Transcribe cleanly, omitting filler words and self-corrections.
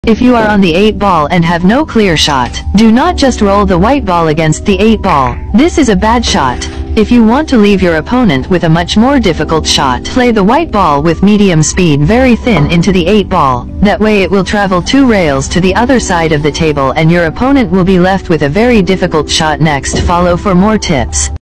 If you are on the 8 ball and have no clear shot, do not just roll the white ball against the 8 ball. This is a bad shot. If you want to leave your opponent with a much more difficult shot, play the white ball with medium speed very thin into the 8 ball. That way it will travel 2 rails to the other side of the table and your opponent will be left with a very difficult shot. Next, follow for more tips.